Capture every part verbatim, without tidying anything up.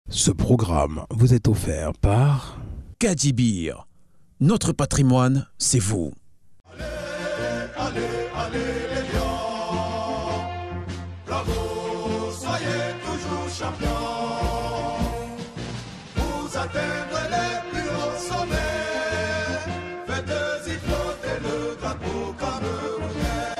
Ce programme vous est offert par Kadibir. Notre patrimoine, c'est vous. Allez, allez, allez les lions. Bravo, soyez toujours champions. Vous atteindrez les plus hauts sommets. Faites-y flotter le drapeau camerounais.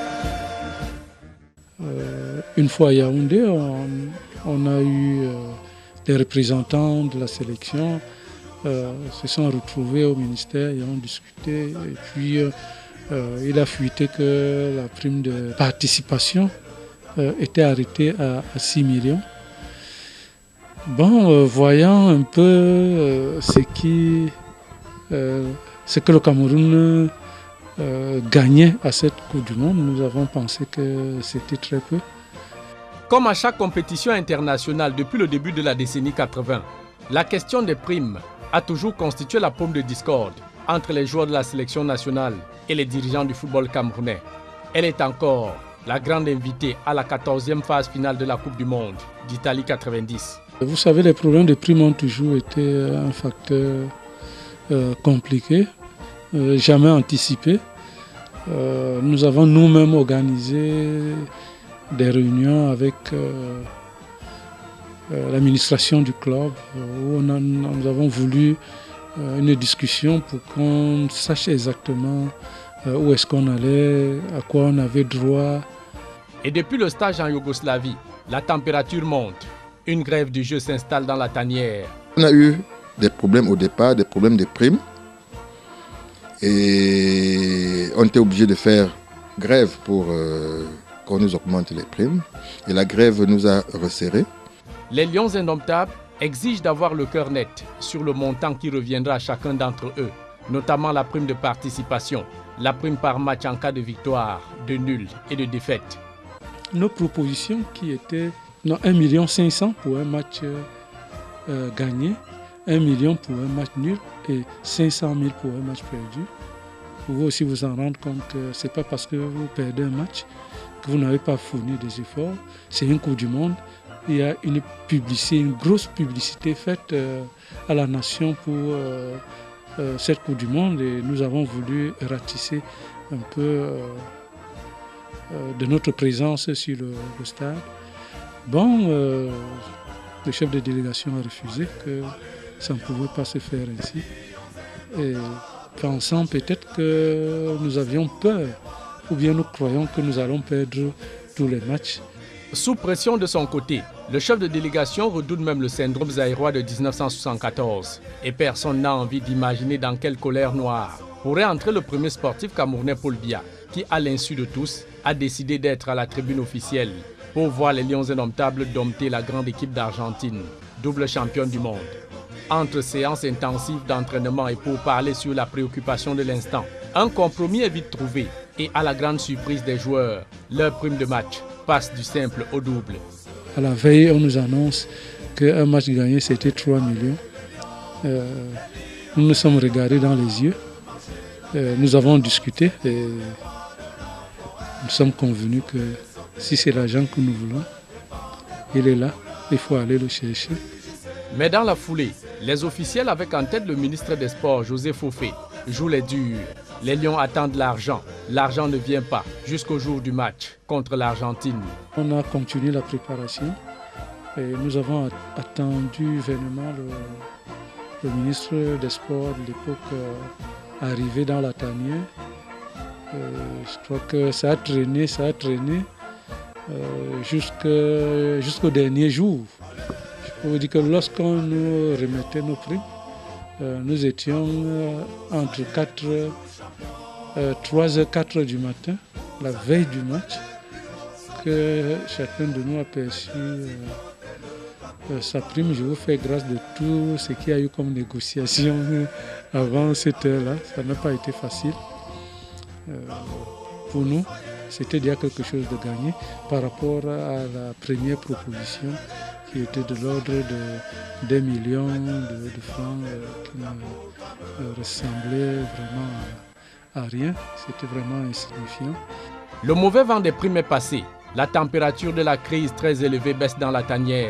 Euh, une fois à Yaoundé, on, on a eu euh, des représentants de la sélection euh, se sont retrouvés au ministère et ont discuté. Et puis, euh, euh, il a fuité que la prime de participation euh, était arrêtée à, à six millions. Bon, euh, voyant un peu euh, ce, qui, euh, ce que le Cameroun euh, gagnait à cette Coupe du Monde, nous avons pensé que c'était très peu. Comme à chaque compétition internationale depuis le début de la décennie quatre-vingt, la question des primes a toujours constitué la paume de discorde entre les joueurs de la sélection nationale et les dirigeants du football camerounais. Elle est encore la grande invitée à la quatorzième phase finale de la Coupe du Monde d'Italie quatre-vingt-dix. Vous savez, les problèmes de primes ont toujours été un facteur euh, compliqué, euh, jamais anticipé. Euh, nous avons nous-mêmes organisé des réunions avec euh, euh, l'administration du club où on a, nous avons voulu euh, une discussion pour qu'on sache exactement euh, où est-ce qu'on allait, à quoi on avait droit. Et depuis le stage en Yougoslavie, la température monte. Une grève du jeu s'installe dans la tanière. On a eu des problèmes au départ, des problèmes de primes. Et on était obligé de faire grève pour euh, qu'on nous augmente les primes. Et la grève nous a resserrés. Les Lions indomptables exigent d'avoir le cœur net sur le montant qui reviendra à chacun d'entre eux, notamment la prime de participation, la prime par match en cas de victoire, de nul et de défaite. Nos propositions qui étaient un million cinq cents pour un match euh, gagné, un million pour un match nul et cinq cent mille pour un match perdu. Vous pouvez aussi vous en rendre compte que ce n'est pas parce que vous perdez un match que vous n'avez pas fourni des efforts. C'est une Coupe du Monde. Il y a une publicité, une grosse publicité faite euh, à la nation pour euh, euh, cette Coupe du Monde et nous avons voulu ratisser un peu euh, euh, de notre présence sur le, le stade. Bon, euh, le chef de délégation a refusé que ça ne pouvait pas se faire ainsi. Et pensant peut-être que nous avions peur, ou bien nous croyons que nous allons perdre tous les matchs. Sous pression de son côté, le chef de délégation redoute même le syndrome zaïrois de mille neuf cent soixante-quatorze. Et personne n'a envie d'imaginer dans quelle colère noire pourrait entrer le premier sportif camerounais Paul Biya, qui, à l'insu de tous, a décidé d'être à la tribune officielle pour voir les Lions indomptables dompter la grande équipe d'Argentine, double championne du monde. Entre séances intensives d'entraînement et pour parler sur la préoccupation de l'instant, un compromis est vite trouvé et à la grande surprise des joueurs, leur prime de match passe du simple au double. À la veille, on nous annonce qu'un match gagné, c'était trois millions. Euh, nous nous sommes regardés dans les yeux. Euh, nous avons discuté et nous sommes convenus que si c'est l'argent que nous voulons, il est là, il faut aller le chercher. Mais dans la foulée, les officiels avec en tête le ministre des Sports, José Fofé, jouent les durs. Les Lions attendent l'argent. L'argent ne vient pas jusqu'au jour du match contre l'Argentine. On a continué la préparation et nous avons attendu vainement le, le ministre des Sports de l'époque euh, arriver dans la tanière. Euh, je crois que ça a traîné, ça a traîné euh, jusqu'au jusqu'au dernier jour. Je peux vous dire que lorsqu'on nous remettait nos primes, euh, nous étions euh, entre quatre, euh, trois heures, quatre heures du matin, la veille du match, que chacun de nous a perçu euh, euh, sa prime. Je vous fais grâce de tout ce qu'il y a eu comme négociation avant cette heure-là. Ça n'a pas été facile. Euh, pour nous, c'était déjà quelque chose de gagné par rapport à la première proposition qui était de l'ordre de des millions de, de francs euh, qui ne euh, ressemblaient vraiment à, à rien. C'était vraiment insignifiant. Le mauvais vent des primes est passé. La température de la crise très élevée baisse dans la tanière.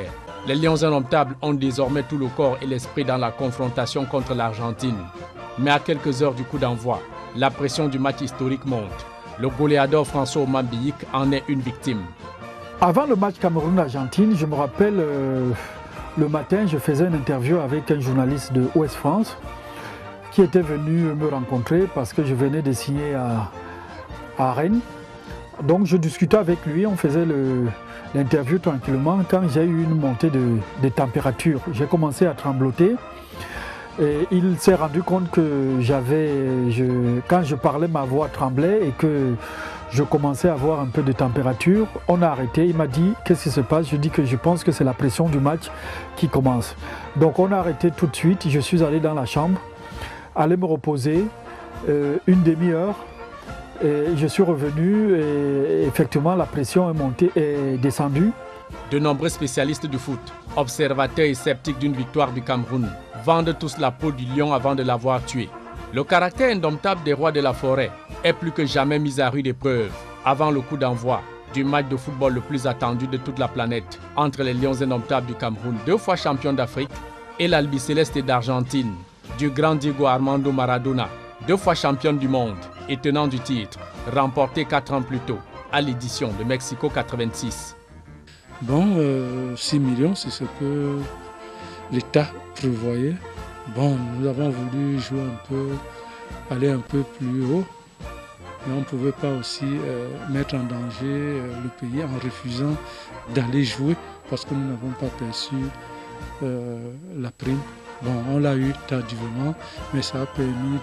Les Lions indomptables ont désormais tout le corps et l'esprit dans la confrontation contre l'Argentine. Mais à quelques heures du coup d'envoi, la pression du match historique monte. Le goléador François Omambiyik en est une victime. Avant le match Cameroun-Argentine, je me rappelle, euh, le matin, je faisais une interview avec un journaliste de Ouest France qui était venu me rencontrer parce que je venais de signer à, à Rennes. Donc je discutais avec lui, on faisait l'interview tranquillement quand j'ai eu une montée de, de température. J'ai commencé à trembloter et il s'est rendu compte que j'avais, je, quand je parlais, ma voix tremblait et que je commençais à avoir un peu de température. On a arrêté, il m'a dit qu'est-ce qui se passe. Je dis que je pense que c'est la pression du match qui commence. Donc on a arrêté tout de suite, je suis allé dans la chambre, aller me reposer euh, une demi-heure. Et je suis revenu et effectivement la pression est montée et descendue. De nombreux spécialistes du foot, observateurs et sceptiques d'une victoire du Cameroun, vendent tous la peau du lion avant de l'avoir tué. Le caractère indomptable des rois de la forêt est plus que jamais mis à rude épreuve avant le coup d'envoi du match de football le plus attendu de toute la planète entre les Lions indomptables du Cameroun, deux fois champion d'Afrique, et l'Albiceleste d'Argentine du grand Diego Armando Maradona, deux fois championne du monde et tenant du titre, remporté quatre ans plus tôt à l'édition de Mexico quatre-vingt-six. Bon, euh, six millions, c'est ce que l'État prévoyait. Bon, nous avons voulu jouer un peu, aller un peu plus haut, mais on ne pouvait pas aussi euh, mettre en danger euh, le pays en refusant d'aller jouer parce que nous n'avons pas perçu euh, la prime. Bon, on l'a eu tardivement, mais ça a permis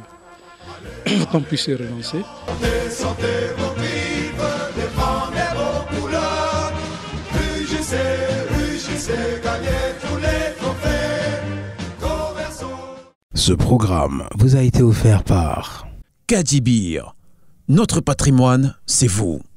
de qu'on puisse se relancer. Sentez vos griffes, défendez vos couleurs, rugissez, rugissez, gagnez tous les trophées. Ce programme vous a été offert par Kadibir. Notre patrimoine, c'est vous.